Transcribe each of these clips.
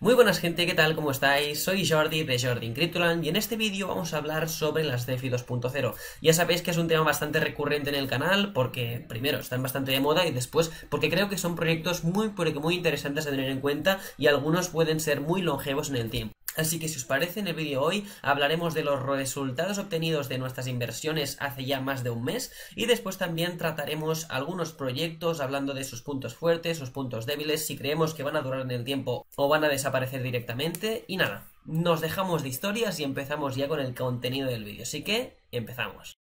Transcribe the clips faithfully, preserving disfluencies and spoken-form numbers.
Muy buenas gente, ¿qué tal? ¿Cómo estáis? Soy Jordi de Jordi in Cryptoland y en este vídeo vamos a hablar sobre las DeFi dos punto cero. Ya sabéis que es un tema bastante recurrente en el canal porque, primero, están bastante de moda y después porque creo que son proyectos muy, pero que muy interesantes a tener en cuenta y algunos pueden ser muy longevos en el tiempo. Así que si os parece, en el vídeo de hoy hablaremos de los resultados obtenidos de nuestras inversiones hace ya más de un mes y después también trataremos algunos proyectos hablando de sus puntos fuertes, sus puntos débiles, si creemos que van a durar en el tiempo o van a desaparecer directamente. Y nada, nos dejamos de historias y empezamos ya con el contenido del vídeo, así que empezamos.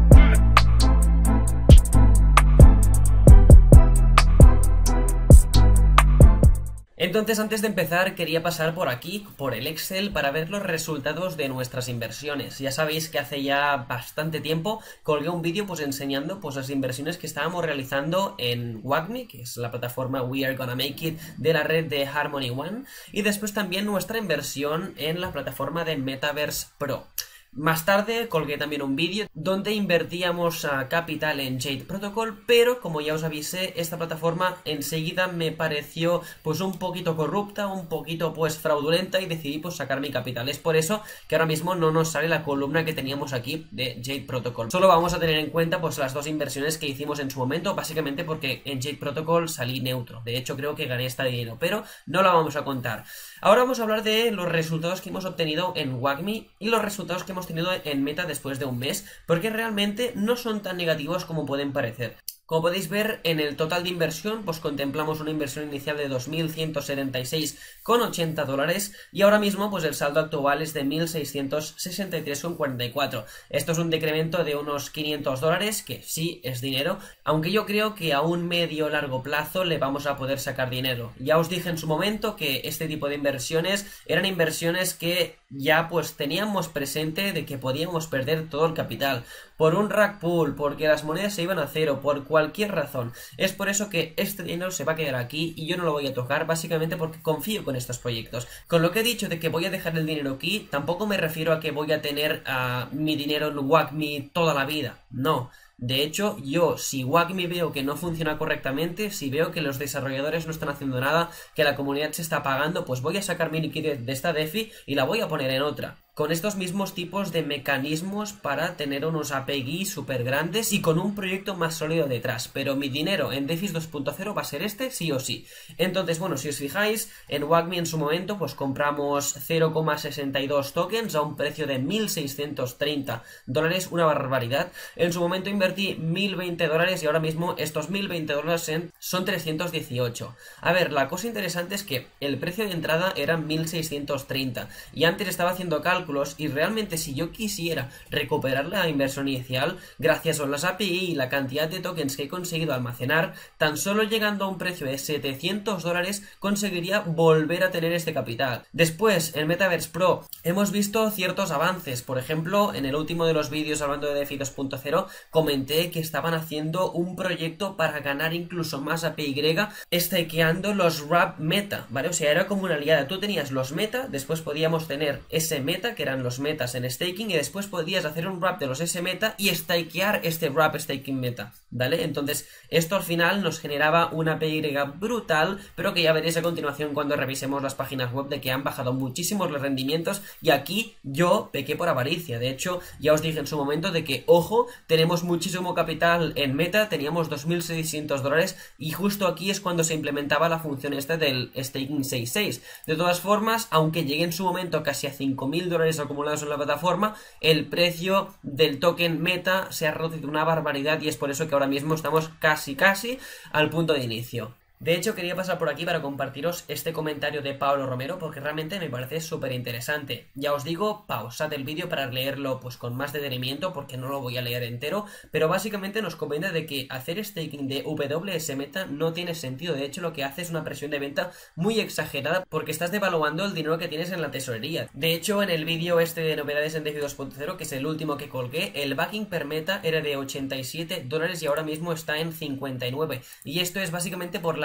Entonces, antes de empezar, quería pasar por aquí, por el Excel, para ver los resultados de nuestras inversiones. Ya sabéis que hace ya bastante tiempo colgué un vídeo pues enseñando pues las inversiones que estábamos realizando en WAGMI, que es la plataforma We Are Gonna Make It de la red de Harmony One, y después también nuestra inversión en la plataforma de Metaverse Pro. Más tarde colgué también un vídeo donde invertíamos a capital en Jade Protocol, pero como ya os avisé, esta plataforma enseguida me pareció pues un poquito corrupta, un poquito pues fraudulenta y decidí pues sacar mi capital. Es por eso que ahora mismo no nos sale la columna que teníamos aquí de Jade Protocol. Solo vamos a tener en cuenta pues las dos inversiones que hicimos en su momento, básicamente porque en Jade Protocol salí neutro. De hecho creo que gané este dinero, pero no la vamos a contar. Ahora vamos a hablar de los resultados que hemos obtenido en WAGMI y los resultados que hemos tenido en Meta después de un mes, porque realmente no son tan negativos como pueden parecer. Como podéis ver, en el total de inversión, pues contemplamos una inversión inicial de dos mil ciento setenta y seis coma ochenta dólares y ahora mismo pues el saldo actual es de mil seiscientos sesenta y tres coma cuarenta y cuatro. Esto es un decremento de unos quinientos dólares, que sí es dinero, aunque yo creo que a un medio largo plazo le vamos a poder sacar dinero. Ya os dije en su momento que este tipo de inversiones eran inversiones que ya pues teníamos presente de que podíamos perder todo el capital por un rug pull, porque las monedas se iban a cero, por cualquier razón. Es por eso que este dinero se va a quedar aquí y yo no lo voy a tocar, básicamente porque confío con estos proyectos. Con lo que he dicho de que voy a dejar el dinero aquí, tampoco me refiero a que voy a tener uh, mi dinero en WAGMI toda la vida, no. De hecho, yo, si WAGMI veo que no funciona correctamente, si veo que los desarrolladores no están haciendo nada, que la comunidad se está apagando, pues voy a sacar mi liquidez de esta DeFi y la voy a poner en otra. Con estos mismos tipos de mecanismos para tener unos A P I súper grandes y con un proyecto más sólido detrás. Pero mi dinero en DeFi dos punto cero va a ser este sí o sí. Entonces, bueno, si os fijáis, en WAGMI en su momento pues compramos cero coma sesenta y dos tokens a un precio de mil seiscientos treinta dólares, una barbaridad. En su momento invertí mil veinte dólares y ahora mismo estos mil veinte dólares son trescientos dieciocho. A ver, la cosa interesante es que el precio de entrada era mil seiscientos treinta y antes estaba haciendo cálculos y realmente si yo quisiera recuperar la inversión inicial, gracias a las A P I y la cantidad de tokens que he conseguido almacenar, tan solo llegando a un precio de setecientos dólares conseguiría volver a tener este capital. Después, en Metaverse Pro hemos visto ciertos avances. Por ejemplo, en el último de los vídeos hablando de DeFi dos punto cero comenté que estaban haciendo un proyecto para ganar incluso más A P Y stakeando los wrap meta, ¿vale? O sea, era como una aliada. Tú tenías los meta, después podíamos tener ese meta que eran los metas en staking y después podías hacer un wrap de los S meta y stakear este wrap staking meta, ¿vale? Entonces esto al final nos generaba una A P Y brutal, pero que ya veréis a continuación cuando revisemos las páginas web de que han bajado muchísimos los rendimientos y aquí yo pequé por avaricia. De hecho, ya os dije en su momento de que, ojo, tenemos muchísimo capital en meta, teníamos dos mil seiscientos dólares y justo aquí es cuando se implementaba la función esta del staking seis seis. De todas formas, aunque llegué en su momento casi a cinco mil dólares acumulados en la plataforma, el precio del token meta se ha reducido una barbaridad y es por eso que ahora mismo estamos casi casi al punto de inicio. De hecho, quería pasar por aquí para compartiros este comentario de Pablo Romero porque realmente me parece súper interesante. Ya os digo, pausad el vídeo para leerlo pues con más detenimiento porque no lo voy a leer entero, pero básicamente nos comenta de que hacer staking de W S Meta no tiene sentido. De hecho, lo que hace es una presión de venta muy exagerada porque estás devaluando el dinero que tienes en la tesorería. De hecho, en el vídeo este de novedades en DeFi dos punto cero, que es el último que colgué, el backing per meta era de ochenta y siete dólares y ahora mismo está en cincuenta y nueve. Y esto es básicamente por la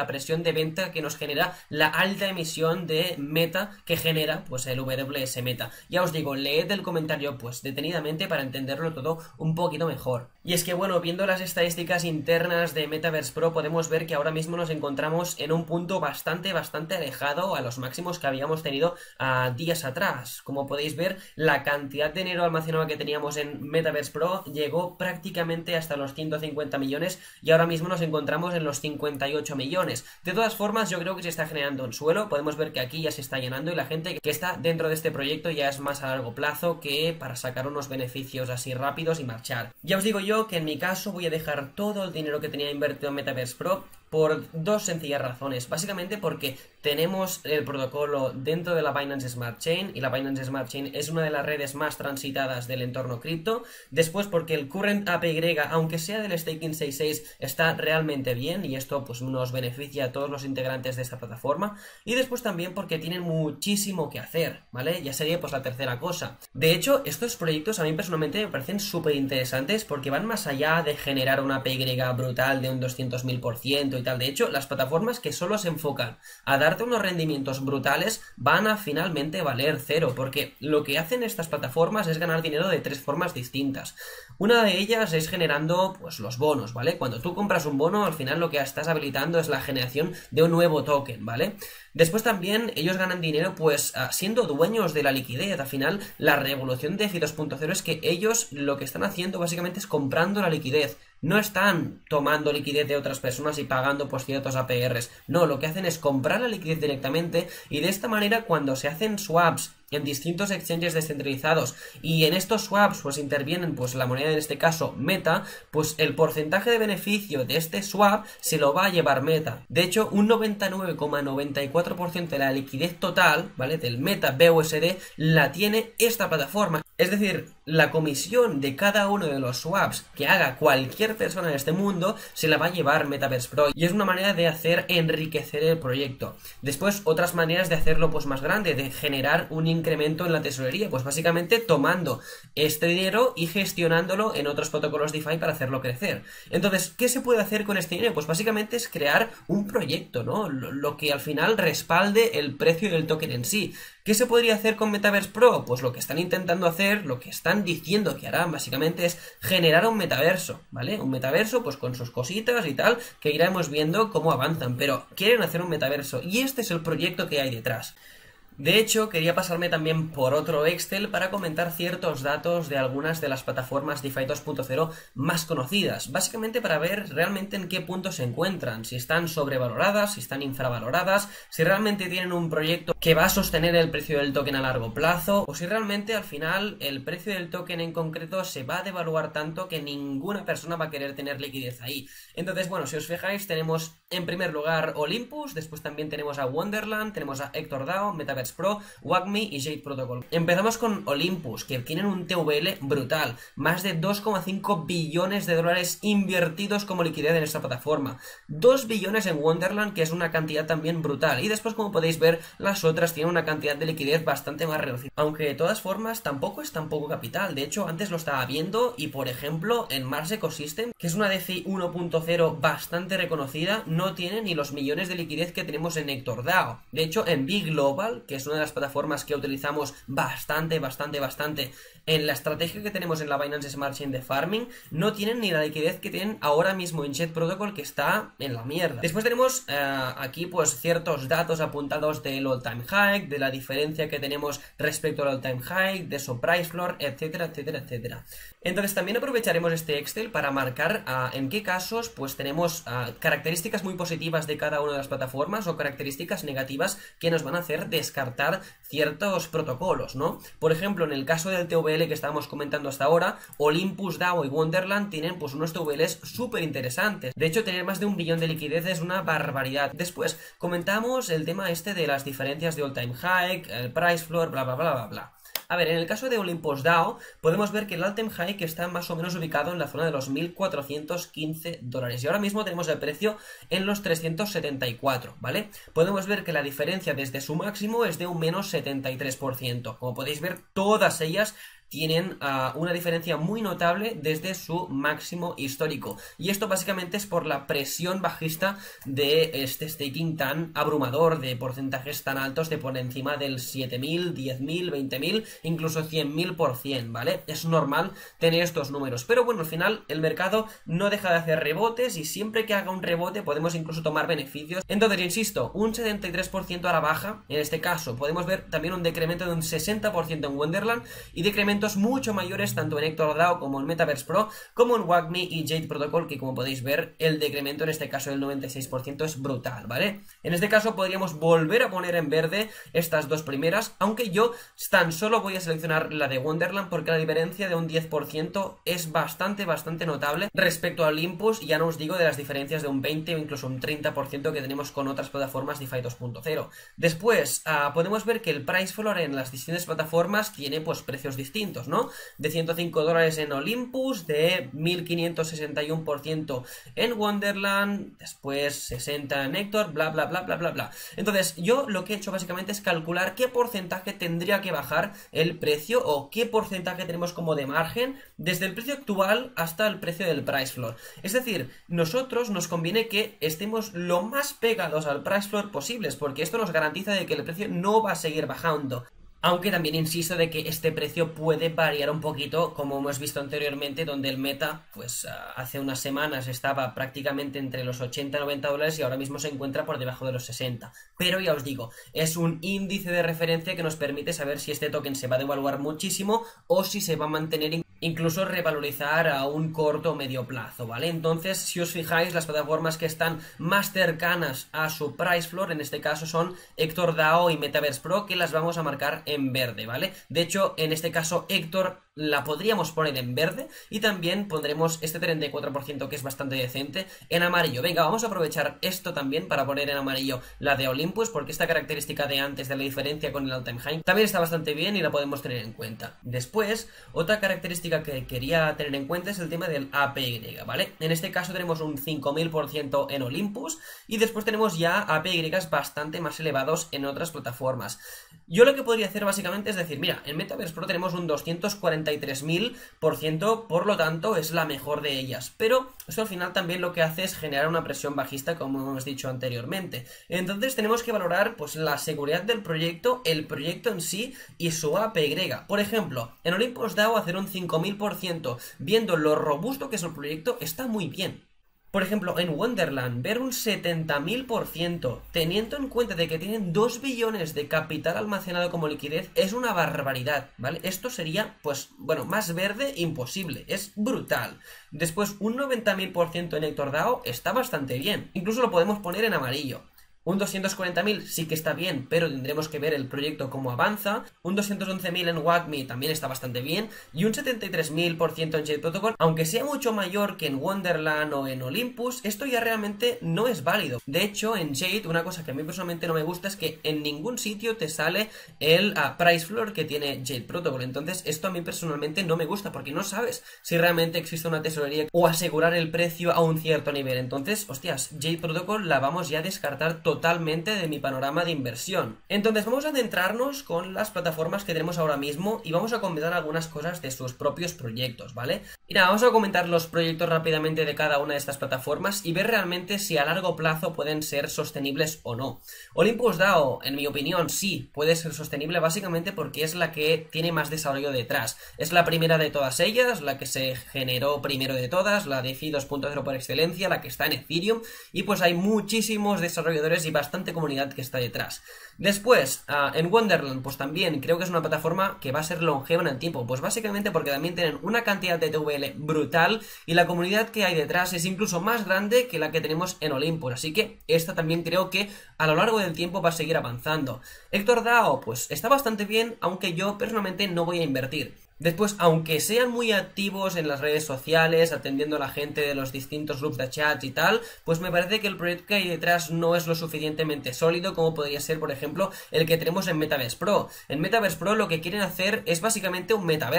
la presión de venta que nos genera la alta emisión de Meta que genera pues el W S Meta. Ya os digo, leed el comentario pues detenidamente para entenderlo todo un poquito mejor. Y es que bueno, viendo las estadísticas internas de Metaverse Pro podemos ver que ahora mismo nos encontramos en un punto bastante bastante alejado a los máximos que habíamos tenido a días atrás. Como podéis ver, la cantidad de dinero almacenado que teníamos en Metaverse Pro llegó prácticamente hasta los ciento cincuenta millones y ahora mismo nos encontramos en los cincuenta y ocho millones. De todas formas, yo creo que se está generando un suelo. Podemos ver que aquí ya se está llenando y la gente que está dentro de este proyecto ya es más a largo plazo que para sacar unos beneficios así rápidos y marchar. Ya os digo yo que en mi caso voy a dejar todo el dinero que tenía invertido en Metaverse Pro por dos sencillas razones. Básicamente porque tenemos el protocolo dentro de la Binance Smart Chain y la Binance Smart Chain es una de las redes más transitadas del entorno cripto. Después porque el Current A P Y, aunque sea del Staking seis punto seis, está realmente bien y esto pues nos beneficia a todos los integrantes de esta plataforma. Y después también porque tienen muchísimo que hacer, ¿vale? Ya sería pues la tercera cosa. De hecho, estos proyectos a mí personalmente me parecen súper interesantes porque van más allá de generar una A P Y brutal de un doscientos mil por ciento y tal. De hecho, las plataformas que solo se enfocan a darte unos rendimientos brutales van a finalmente valer cero, porque lo que hacen estas plataformas es ganar dinero de tres formas distintas. Una de ellas es generando pues los bonos, ¿vale? Cuando tú compras un bono, al final lo que estás habilitando es la generación de un nuevo token, ¿vale? Después también ellos ganan dinero pues siendo dueños de la liquidez. Al final la revolución de DeFi dos punto cero es que ellos lo que están haciendo básicamente es comprando la liquidez. No están tomando liquidez de otras personas y pagando pues ciertos A P Rs. No, lo que hacen es comprar la liquidez directamente y de esta manera cuando se hacen swaps en distintos exchanges descentralizados y en estos swaps pues intervienen pues la moneda en este caso Meta, pues el porcentaje de beneficio de este swap se lo va a llevar Meta. De hecho, un noventa y nueve coma noventa y cuatro por ciento de la liquidez total, ¿vale? Del Meta B U S D la tiene esta plataforma. Es decir, la comisión de cada uno de los swaps que haga cualquier persona en este mundo se la va a llevar Metaverse Pro y es una manera de hacer enriquecer el proyecto. Después, otras maneras de hacerlo pues más grande, de generar un incremento en la tesorería, pues básicamente tomando este dinero y gestionándolo en otros protocolos DeFi para hacerlo crecer. Entonces, ¿qué se puede hacer con este dinero? Pues básicamente es crear un proyecto, ¿no? Lo, lo que al final respalde el precio del token en sí. ¿Qué se podría hacer con Metaverse Pro? Pues lo que están intentando hacer, lo que están diciendo que harán básicamente es generar un metaverso, ¿vale? Un metaverso pues con sus cositas y tal, que iremos viendo cómo avanzan, pero quieren hacer un metaverso y este es el proyecto que hay detrás. De hecho, quería pasarme también por otro Excel para comentar ciertos datos de algunas de las plataformas DeFi dos punto cero más conocidas, básicamente para ver realmente en qué punto se encuentran, si están sobrevaloradas, si están infravaloradas, si realmente tienen un proyecto que va a sostener el precio del token a largo plazo, o si realmente al final el precio del token en concreto se va a devaluar tanto que ninguna persona va a querer tener liquidez ahí. Entonces, bueno, si os fijáis, tenemos en primer lugar Olympus, después también tenemos a Wonderland, tenemos a Hector DAO, Metaverse Pro, WAGMI y Jade Protocol. Empezamos con Olympus, que tienen un T V L brutal, más de dos coma cinco billones de dólares invertidos como liquidez en esta plataforma, dos billones en Wonderland, que es una cantidad también brutal, y después, como podéis ver, las otras tienen una cantidad de liquidez bastante más reducida, aunque de todas formas tampoco es tan poco capital. De hecho, antes lo estaba viendo y por ejemplo en Mars Ecosystem, que es una DeFi uno punto cero bastante reconocida, no tiene ni los millones de liquidez que tenemos en Hector DAO. De hecho, en Big Global, que es una de las plataformas que utilizamos bastante, bastante, bastante en la estrategia que tenemos en la Binance Smart Chain de farming, no tienen ni la liquidez que tienen ahora mismo en Jade Protocol, que está en la mierda. Después tenemos eh, aquí pues ciertos datos apuntados del all time high, de la diferencia que tenemos respecto al all time high, de su price floor, etcétera, etcétera, etcétera. Entonces también aprovecharemos este Excel para marcar uh, en qué casos pues tenemos uh, características muy positivas de cada una de las plataformas o características negativas que nos van a hacer descartar ciertos protocolos, ¿no? Por ejemplo, en el caso del T V L que estábamos comentando hasta ahora, Olympus DAO y Wonderland tienen pues unos T V Ls súper interesantes. De hecho, tener más de un billón de liquidez es una barbaridad. Después, comentamos el tema este de las diferencias de all time high, el price floor, bla bla bla bla bla. A ver, en el caso de Olympus DAO, podemos ver que el all-time high está más o menos ubicado en la zona de los mil cuatrocientos quince dólares. Y ahora mismo tenemos el precio en los trescientos setenta y cuatro, ¿vale? Podemos ver que la diferencia desde su máximo es de un menos setenta y tres por ciento. Como podéis ver, todas ellas tienen uh, una diferencia muy notable desde su máximo histórico. Y esto básicamente es por la presión bajista de este staking tan abrumador, de porcentajes tan altos de por encima del siete mil, diez mil, veinte mil, incluso cien mil por cien, ¿vale? Es normal tener estos números, pero bueno, al final el mercado no deja de hacer rebotes y siempre que haga un rebote podemos incluso tomar beneficios. Entonces, insisto, un setenta y tres por ciento a la baja, en este caso podemos ver también un decremento de un sesenta por ciento en Wonderland y decrementos mucho mayores tanto en Hector DAO como en Metaverse Pro, como en WAGMI y Jade Protocol, que como podéis ver el decremento en este caso del noventa y seis por ciento es brutal, ¿vale? En este caso podríamos volver a poner en verde estas dos primeras, aunque yo tan solo voy a seleccionar la de Wonderland porque la diferencia de un diez por ciento es bastante, bastante notable respecto a Olympus, y ya no os digo de las diferencias de un veinte o incluso un treinta por ciento que tenemos con otras plataformas DeFi dos punto cero. Después, uh, podemos ver que el price floor en las distintas plataformas tiene pues precios distintos, ¿no? De ciento cinco dólares en Olympus, de mil quinientos sesenta y uno por ciento en Wonderland, después sesenta en Hector, bla bla bla bla bla bla. Entonces, yo lo que he hecho básicamente es calcular qué porcentaje tendría que bajar el precio o qué porcentaje tenemos como de margen desde el precio actual hasta el precio del price floor. Es decir, nosotros nos conviene que estemos lo más pegados al price floor posibles, porque esto nos garantiza de que el precio no va a seguir bajando. Aunque también insisto de que este precio puede variar un poquito, como hemos visto anteriormente, donde el meta, pues hace unas semanas estaba prácticamente entre los ochenta y noventa dólares y ahora mismo se encuentra por debajo de los sesenta. Pero ya os digo, es un índice de referencia que nos permite saber si este token se va a devaluar muchísimo o si se va a mantener, incluso revalorizar a un corto o medio plazo, ¿vale? Entonces, si os fijáis, las plataformas que están más cercanas a su price floor, en este caso son Hector DAO y Metaverse Pro, que las vamos a marcar en verde, ¿vale? De hecho, en este caso, Hector la podríamos poner en verde y también pondremos este treinta y cuatro por ciento que es bastante decente en amarillo. Venga, vamos a aprovechar esto también para poner en amarillo la de Olympus, porque esta característica de antes de la diferencia con el all-time high también está bastante bien y la podemos tener en cuenta. Después, otra característica que quería tener en cuenta es el tema del A P Y, ¿vale? En este caso tenemos un cinco mil por ciento en Olympus y después tenemos ya A P Y bastante más elevados en otras plataformas. Yo lo que podría hacer básicamente es decir, mira, en Metaverse Pro tenemos un doscientos cuarenta y tres mil por ciento, por lo tanto es la mejor de ellas, pero eso al final también lo que hace es generar una presión bajista, como hemos dicho anteriormente. Entonces tenemos que valorar pues la seguridad del proyecto, el proyecto en sí y su A P Y. Por ejemplo, en Olympus DAO hacer un cinco mil por ciento viendo lo robusto que es el proyecto está muy bien. Por ejemplo, en Wonderland, ver un setenta mil por ciento, teniendo en cuenta de que tienen dos billones de capital almacenado como liquidez, es una barbaridad, ¿vale? Esto sería, pues, bueno, más verde imposible, es brutal. Después, un noventa mil por ciento en Hector DAO está bastante bien, incluso lo podemos poner en amarillo. Un doscientos cuarenta mil sí que está bien, pero tendremos que ver el proyecto cómo avanza. Un doscientos once mil en WAGMI también está bastante bien. Y un setenta y tres mil por ciento en Jade Protocol, aunque sea mucho mayor que en Wonderland o en Olympus, esto ya realmente no es válido. De hecho, en Jade, una cosa que a mí personalmente no me gusta es que en ningún sitio te sale el uh, price floor que tiene Jade Protocol. Entonces, esto a mí personalmente no me gusta porque no sabes si realmente existe una tesorería o asegurar el precio a un cierto nivel. Entonces, hostias, Jade Protocol la vamos ya a descartar totalmente totalmente de mi panorama de inversión. Entonces vamos a centrarnos con las plataformas que tenemos ahora mismo y vamos a comentar algunas cosas de sus propios proyectos, ¿vale? Y nada, vamos a comentar los proyectos rápidamente de cada una de estas plataformas y ver realmente si a largo plazo pueden ser sostenibles o no. Olympus DAO, en mi opinión, sí puede ser sostenible básicamente porque es la que tiene más desarrollo detrás. Es la primera de todas ellas, la que se generó primero de todas, la DeFi dos punto cero por excelencia, la que está en Ethereum, y pues hay muchísimos desarrolladores y bastante comunidad que está detrás. Después, uh, en Wonderland, pues también creo que es una plataforma que va a ser longeva en el tiempo, pues básicamente porque también tienen una cantidad de T V L brutal y la comunidad que hay detrás es incluso más grande que la que tenemos en Olympus, así que esta también creo que a lo largo del tiempo va a seguir avanzando. Hector DAO, pues está bastante bien, aunque yo personalmente no voy a invertir. Después, aunque sean muy activos en las redes sociales, atendiendo a la gente de los distintos grupos de chat y tal, pues me parece que el proyecto que hay detrás no es lo suficientemente sólido como podría ser, por ejemplo, el que tenemos en Metaverse Pro. En Metaverse Pro lo que quieren hacer es básicamente un metaverso.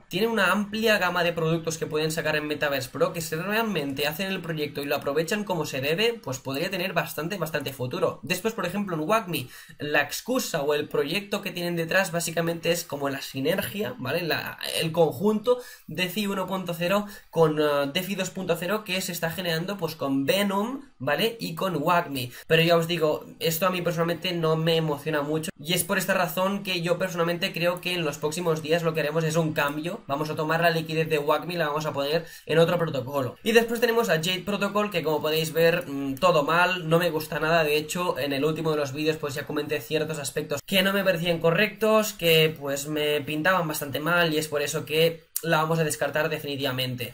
tienen una amplia gama de productos que pueden sacar en Metaverse Pro que si realmente hacen el proyecto y lo aprovechan como se debe, pues podría tener bastante, bastante futuro. Después, por ejemplo, en WAGMI, la excusa o el proyecto que tienen detrás básicamente es como la sinergia, ¿vale? La, el conjunto DeFi uno punto cero con uh, DeFi dos punto cero que se está generando pues con Venom, ¿vale? Y con WAGMI. Pero ya os digo, esto a mí personalmente no me emociona mucho y es por esta razón que yo personalmente creo que en los próximos días lo que haremos es un cambio. Vamos a tomar la liquidez de WAGMI y la vamos a poner en otro protocolo. Y después tenemos a Jade Protocol, que como podéis ver, mmm, todo mal, no me gusta nada. De hecho, en el último de los vídeos pues ya comenté ciertos aspectos que no me parecían correctos, que pues me pintaban bastante mal y es por eso que la vamos a descartar definitivamente.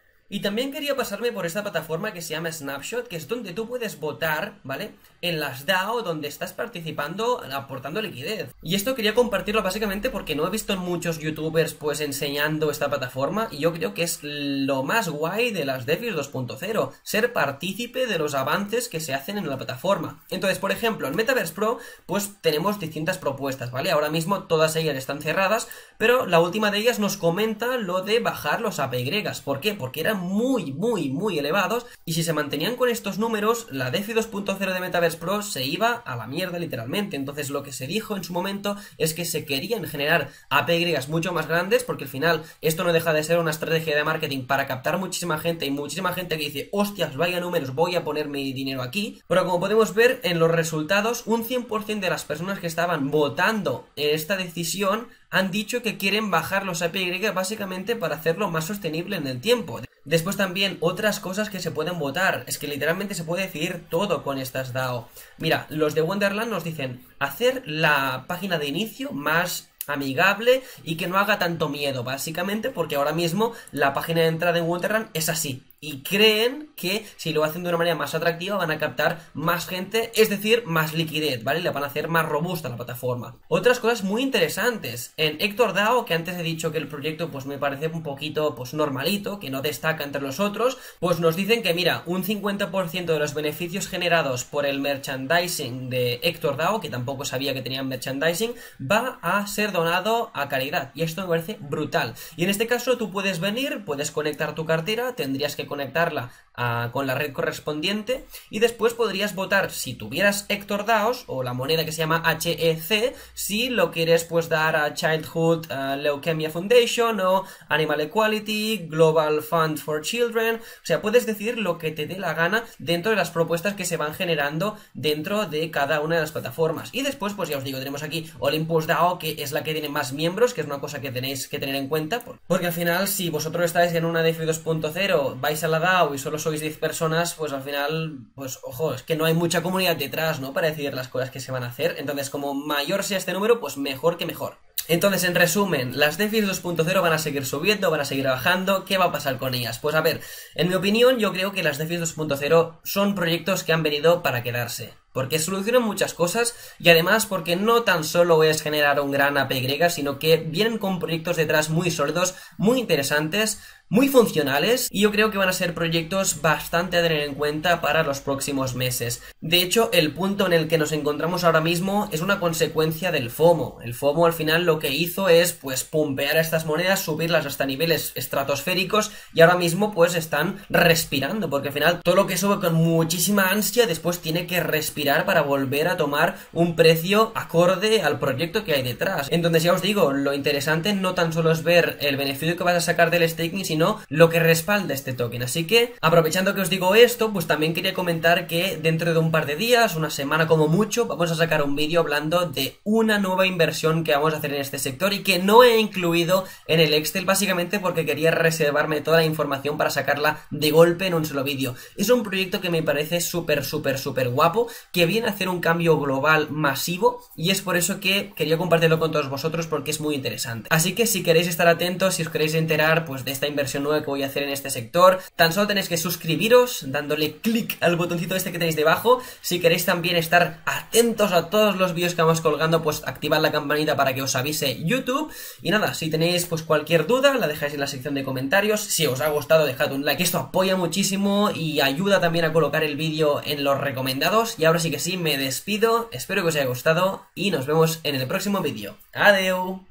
Y también quería pasarme por esta plataforma que se llama Snapshot, que es donde tú puedes votar, ¿vale? En las DAO donde estás participando, aportando liquidez. Y esto quería compartirlo básicamente porque no he visto muchos youtubers pues enseñando esta plataforma y yo creo que es lo más guay de las DeFi dos punto cero, ser partícipe de los avances que se hacen en la plataforma. Entonces, por ejemplo, en Metaverse Pro pues tenemos distintas propuestas, ¿vale? Ahora mismo todas ellas están cerradas, pero la última de ellas nos comenta lo de bajar los A P Y. ¿Por qué? Porque eran muy, muy, muy elevados y si se mantenían con estos números, la DeFi dos punto cero de Metaverse Pro se iba a la mierda literalmente. Entonces lo que se dijo en su momento es que se querían generar A P Y mucho más grandes porque al final esto no deja de ser una estrategia de marketing para captar muchísima gente y muchísima gente que dice, hostias, vaya números, voy a poner mi dinero aquí. Pero como podemos ver en los resultados, un cien por ciento de las personas que estaban votando en esta decisión han dicho que quieren bajar los A P Y básicamente para hacerlo más sostenible en el tiempo. Después también otras cosas que se pueden votar, es que literalmente se puede decidir todo con estas DAO. Mira, los de Wonderland nos dicen hacer la página de inicio más amigable y que no haga tanto miedo, básicamente porque ahora mismo la página de entrada en Wonderland es así. Y creen que si lo hacen de una manera más atractiva van a captar más gente, es decir, más liquidez, ¿vale? Le van a hacer más robusta la plataforma. Otras cosas muy interesantes. En Héctor DAO, que antes he dicho que el proyecto pues me parece un poquito pues normalito, que no destaca entre los otros, pues nos dicen que mira, un cincuenta por ciento de los beneficios generados por el merchandising de Héctor DAO, que tampoco sabía que tenían merchandising, va a ser donado a caridad. Y esto me parece brutal. Y en este caso tú puedes venir, puedes conectar tu cartera, tendrías que conectarla a, con la red correspondiente y después podrías votar si tuvieras Héctor DAOs o la moneda que se llama H E C, si lo quieres pues dar a Childhood uh, Leukemia Foundation o Animal Equality, Global Fund for Children. O sea, puedes decidir lo que te dé la gana dentro de las propuestas que se van generando dentro de cada una de las plataformas. Y después pues ya os digo, tenemos aquí Olympus DAO, que es la que tiene más miembros, que es una cosa que tenéis que tener en cuenta, porque al final si vosotros estáis en una DeFi dos punto cero, vais a la DAO y solo sois diez personas, pues al final, pues ojo, es que no hay mucha comunidad detrás, ¿no? Para decidir las cosas que se van a hacer. Entonces, como mayor sea este número, pues mejor que mejor. Entonces, en resumen, las DeFi dos punto cero van a seguir subiendo, van a seguir bajando. ¿Qué va a pasar con ellas? Pues a ver, en mi opinión, yo creo que las DeFi dos punto cero son proyectos que han venido para quedarse. Porque solucionan muchas cosas y además porque no tan solo es generar un gran A P Y, sino que vienen con proyectos detrás muy sólidos, muy interesantes, muy funcionales y yo creo que van a ser proyectos bastante a tener en cuenta para los próximos meses. De hecho, el punto en el que nos encontramos ahora mismo es una consecuencia del FOMO. El FOMO al final lo que hizo es pues pumpear a estas monedas, subirlas hasta niveles estratosféricos y ahora mismo pues están respirando, porque al final todo lo que sube con muchísima ansia después tiene que respirar para volver a tomar un precio acorde al proyecto que hay detrás. Entonces ya os digo, lo interesante no tan solo es ver el beneficio que vas a sacar del staking, sino lo que respalda este token. Así que, aprovechando que os digo esto, pues también quería comentar que dentro de un par de días, una semana como mucho, vamos a sacar un vídeo hablando de una nueva inversión que vamos a hacer en este sector y que no he incluido en el Excel, básicamente porque quería reservarme toda la información para sacarla de golpe en un solo vídeo. Es un proyecto que me parece súper, súper, súper guapo, que viene a hacer un cambio global masivo y es por eso que quería compartirlo con todos vosotros porque es muy interesante. Así que si queréis estar atentos, si os queréis enterar pues de esta inversión nueva que voy a hacer en este sector, tan solo tenéis que suscribiros dándole clic al botoncito este que tenéis debajo. Si queréis también estar atentos a todos los vídeos que vamos colgando, pues activad la campanita para que os avise YouTube. Y nada, si tenéis pues cualquier duda, la dejáis en la sección de comentarios. Si os ha gustado, dejad un like, esto apoya muchísimo y ayuda también a colocar el vídeo en los recomendados. Y ahora sí que sí, me despido, espero que os haya gustado y nos vemos en el próximo vídeo. ¡Adeu!